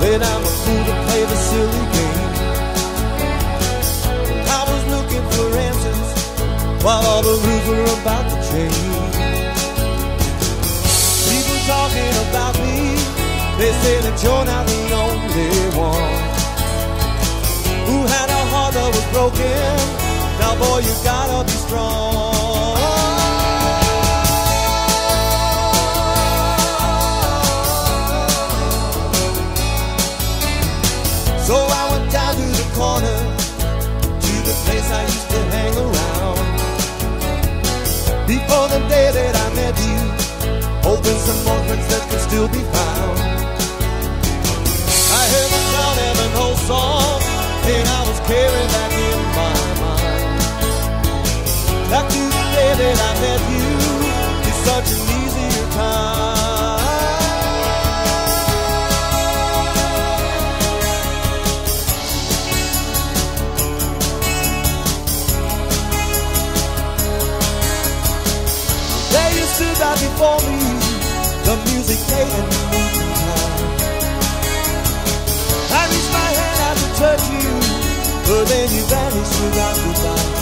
Then I'm a fool to play the silly game. I was looking for answers while all the rules were about to change. People talking about me, they say that you're not the only one who had a heart that was broken. Now boy, you gotta be strong. So I went down to the corner, to the place I used to hang around, before the day that I met you, hoping some more friends that could still be found. I heard the sound of an old song, and I was carrying that in my mind. Back to the day that I met you, it's such an easier time. Stood out before me, the music played in the moving time. I reached my hand out to touch you, but then you vanished without goodbye.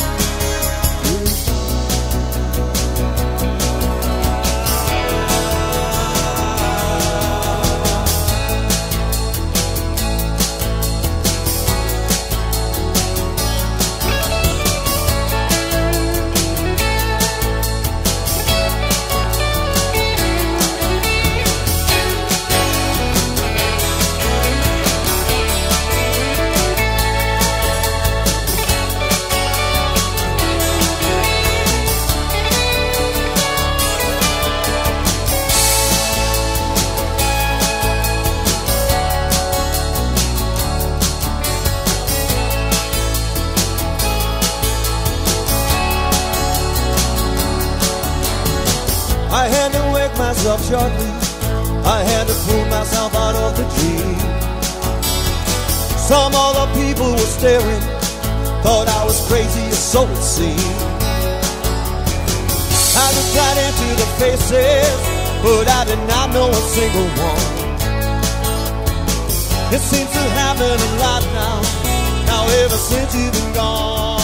I had to wake myself shortly, I had to pull myself out of the dream. Some other people were staring, thought I was crazy, so it seemed. I looked right into the faces, but I did not know a single one. It seems to happen a lot now ever since you've been gone.